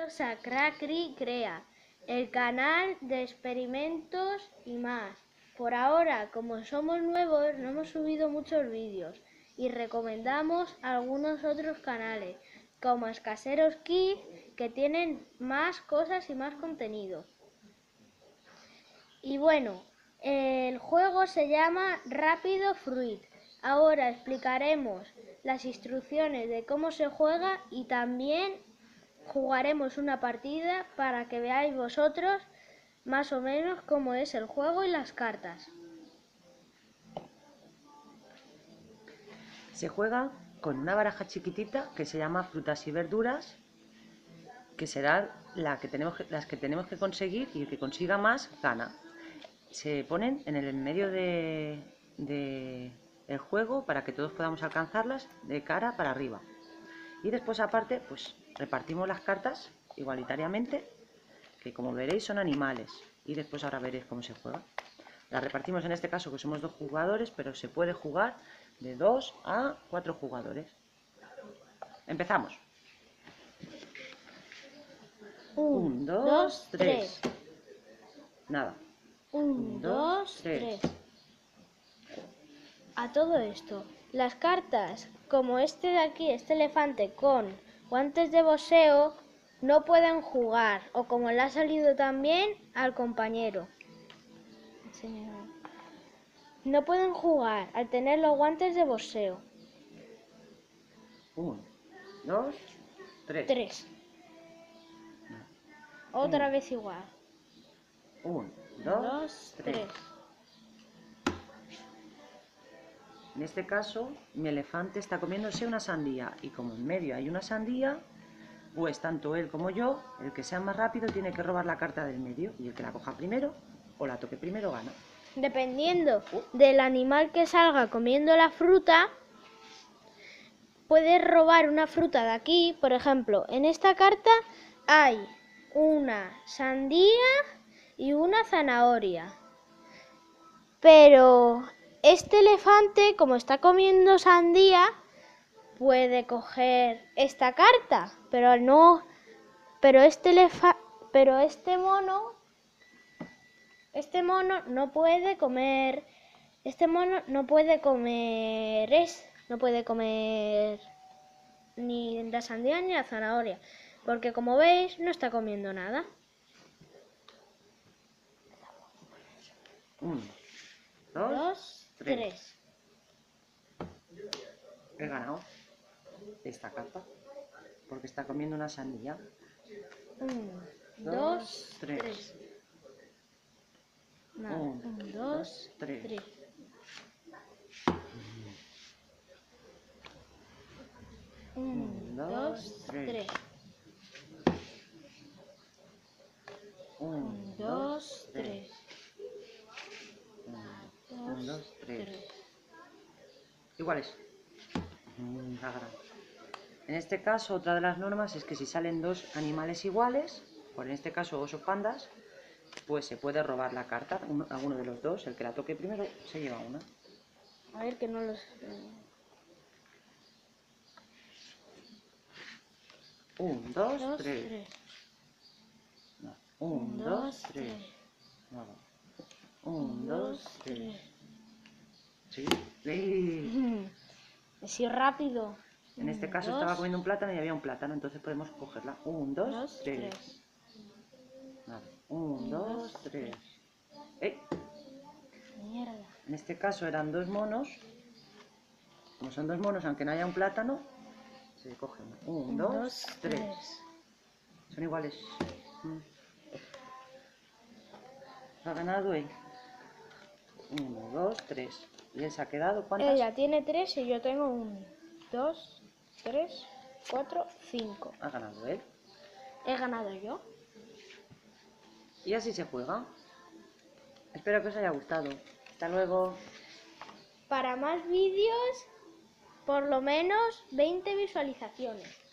bienvenidos a Crackry Crea, el canal de experimentos y más. Por ahora, como somos nuevos, no hemos subido muchos vídeos y recomendamos algunos otros canales, como Escaseros Kids, que tienen más cosas y más contenido. Y bueno, el juego se llama Rápido Fruit. Ahora explicaremos las instrucciones de cómo se juega y también jugaremos una partida para que veáis vosotros más o menos cómo es el juego y las cartas. Se juega con una baraja chiquitita que se llama frutas y verduras, que será las que tenemos que conseguir, y el que consiga más gana. Se ponen en el medio del juego para que todos podamos alcanzarlas de cara para arriba. Y después aparte pues repartimos las cartas igualitariamente, que como veréis son animales, y después ahora veréis cómo se juega. Las repartimos en este caso que somos 2 jugadores, pero se puede jugar de 2 a 4 jugadores. Empezamos. 1, 2, 3. Nada. 1, 2, 3. A todo esto, las cartas, como este de aquí, este elefante con guantes de boxeo, no pueden jugar, o como le ha salido también al compañero. No pueden jugar al tener los guantes de boxeo. 1, 2, 3. 3. Otra vez igual. 1, 2, 3. En este caso, mi elefante está comiéndose una sandía, y como en medio hay una sandía, pues tanto él como yo, el que sea más rápido tiene que robar la carta del medio, y el que la coja primero o la toque primero gana. Dependiendo del animal que salga comiendo la fruta, puedes robar una fruta de aquí. Por ejemplo, en esta carta hay una sandía y una zanahoria. Pero este elefante, como está comiendo sandía, puede coger esta carta, pero no. Pero este mono no puede comer. Este mono no puede comer ni la sandía ni la zanahoria, porque como veis no está comiendo nada. 1, 2, 3. He ganado esta carta porque está comiendo una sandía. 1, 2, 3. 1, 2, 3. 1, 2, 3. 1, 2, 3. 1, 2, 3. Iguales. En este caso, otra de las normas es que si salen 2 animales iguales, por en este caso oso pandas, pues se puede robar la carta a uno de los dos. El que la toque primero se lleva una. A ver que no los... 1, 2, 3. 1, 2, 3. 1, 2, 3. Sí. Así rápido. En este caso estaba comiendo un plátano y había un plátano, entonces podemos cogerla. 1, 2, 3. 1, 2, 3. Mierda. En este caso eran 2 monos. Como son 2 monos, aunque no haya un plátano, se coge una. 1, 2, 3. Son iguales. Ha ganado él. 1, 2, 3. ¿Y él se ha quedado? ¿Cuántas? Ella tiene 3 y yo tengo 1, 2, 3, 4, 5. Ha ganado él. He ganado yo. Y así se juega. Espero que os haya gustado. Hasta luego. Para más vídeos, por lo menos 20 visualizaciones.